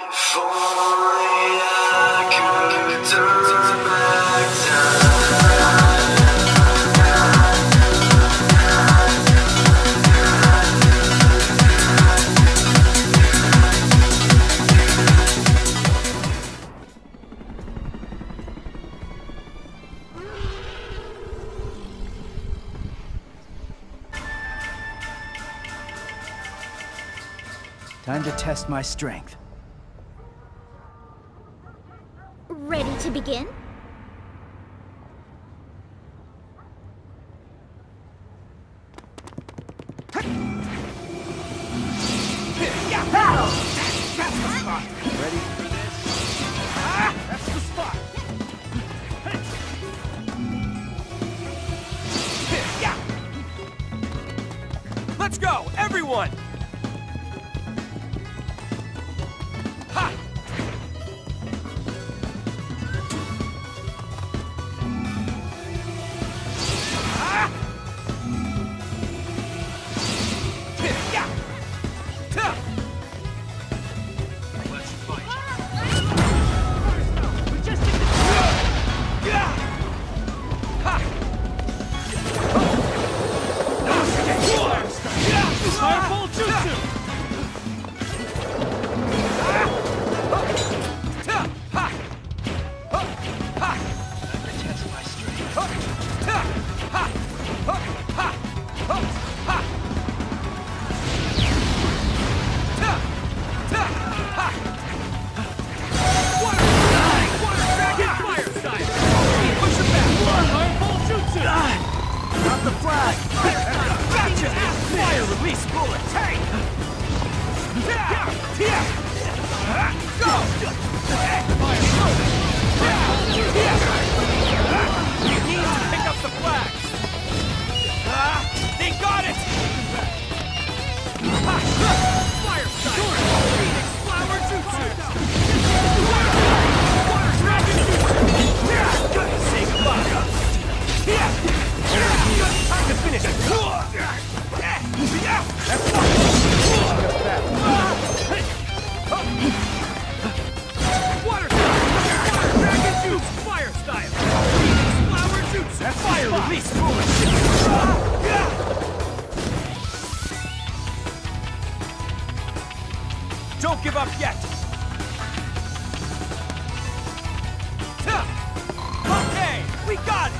If only I could turn back time. Time to test my strength. Ready to begin? Ready for this? That's the spot! Let's go, everyone! Ha! Ah! Yeah! Ta! Let's fight. Yeah! Ha! Fireball jutsu! Test my strength. Drop the flag! Gotcha! Fire release bullet! Hey! Go! You need to pick up the flag! They got it! Fire style! Phoenix flower jutsu! Water dragon jutsu! Say goodbye! Time to finish it! That's Water dragon juice! Fire style! Phoenix flower jutsu! That's fire release bullet! Don't give up yet! Okay, we got it!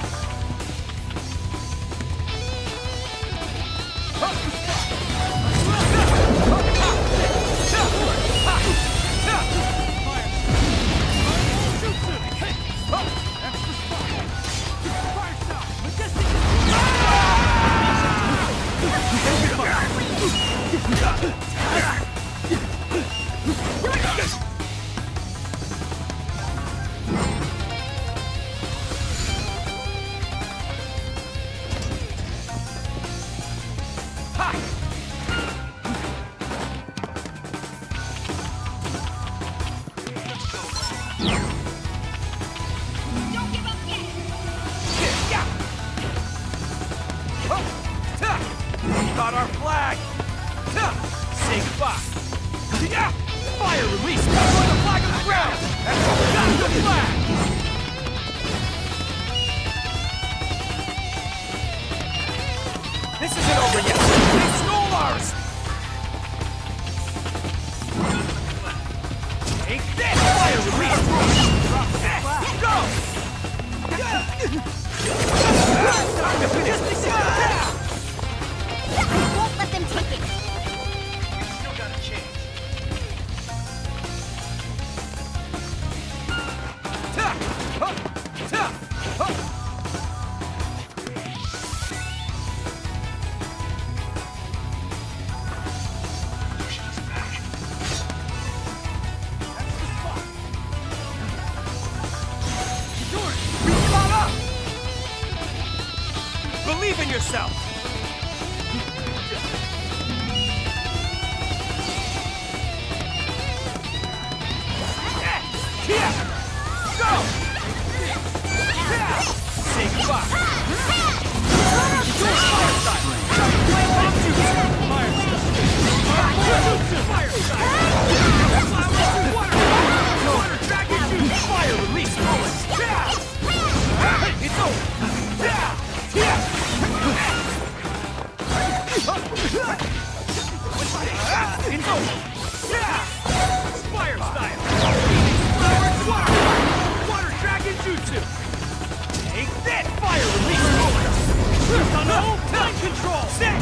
Got our flag! Say goodbye! Fire release! Put the flag on the ground! Got the flag! This isn't over yet! They stole ours! Take this! Fire release! Go! Time to finish this! We won't let them take it! Still got a chance. Believe in yourself! Go! Say goodbye! Fire style! Fire style! Fire style! over! Yeah! Fire style! Flower water! Water dragon jutsu! Take that! Fire release! No! Time control! Set!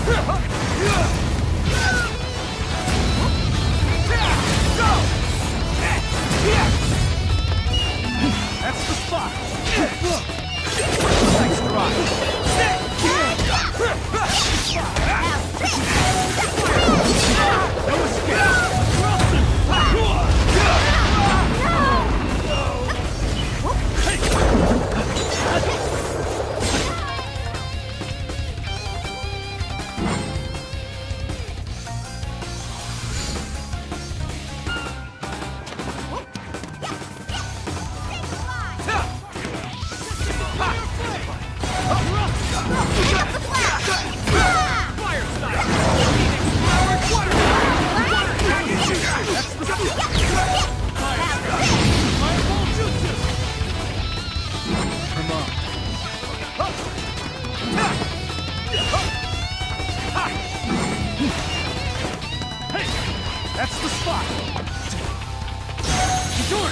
Go! That's the spot. Nice try. No escape. Fire style! Flower water! Water dragon jutsu! That's the spot. Fireball jutsu! Come on. Hey, that's the spot. Sure.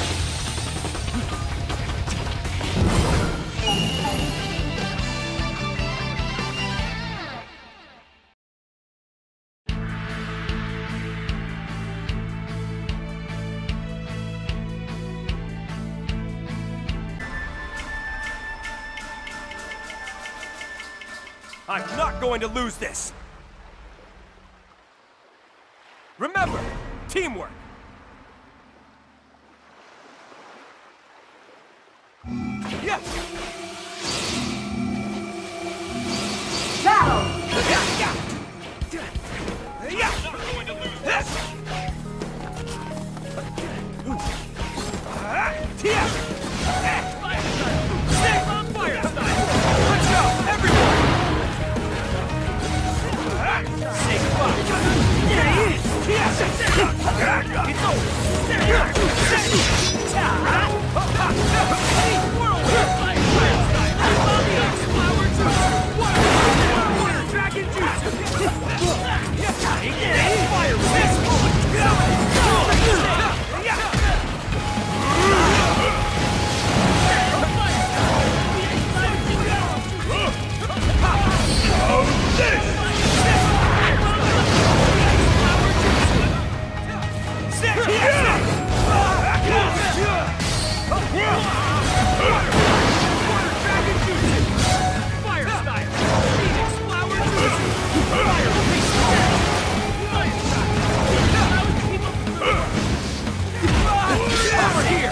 I'm not going to lose this! Remember, teamwork! Yeah! Battle! Yeah! Yeah! I'm not going to lose this! Yeah! Fire style! Stay on fire style! Let's go, everyone! Say goodbye! It's over! Whirlwind! Fire style! Flower jutsu! Water dragon jutsu! Fire resist! Fire style! Phoenix flower jutsu! Fire release! Over here!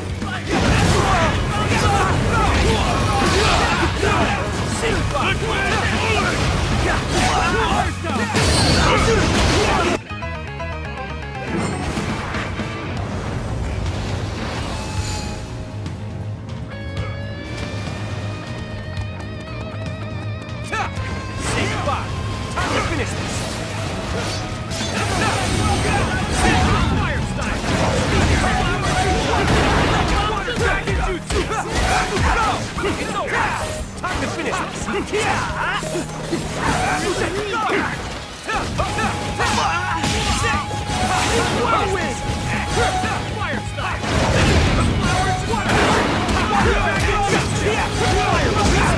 Say goodbye! Time to finish this! Fire style! Water dragon jutsu! Go! It's over! Time to finish this! Whirlwind! Fire style! Flowers water! Water dragon jutsu! Fire release!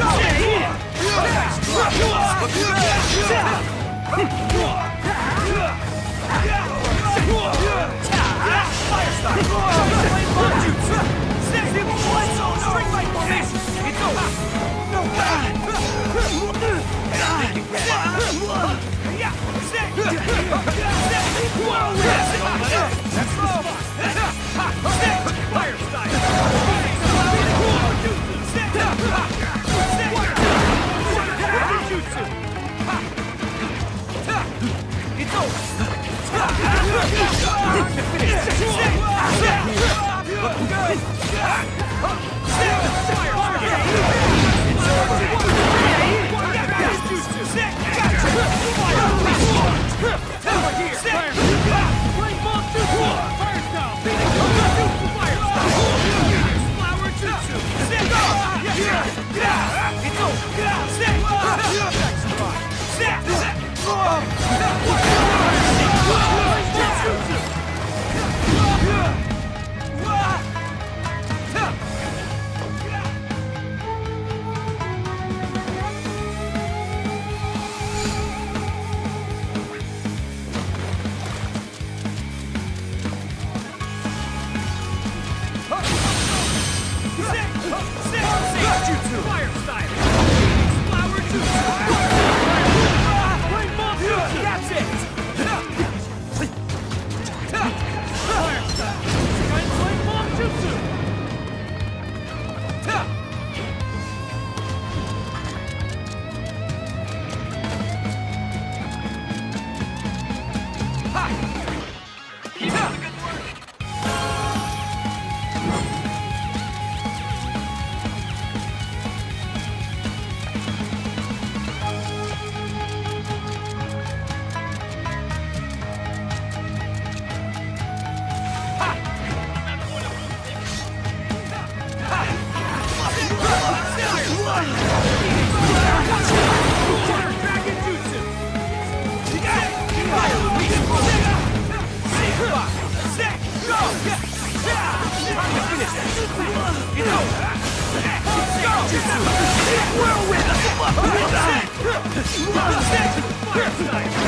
Fire style! Flame jutsu! Strike light formation! It's over! That's the spot! Fire style! Jutsu! It's over! Look good! It's over! That's it! Fire style! Sky Flame Bomb Jutsu! Whirlwind!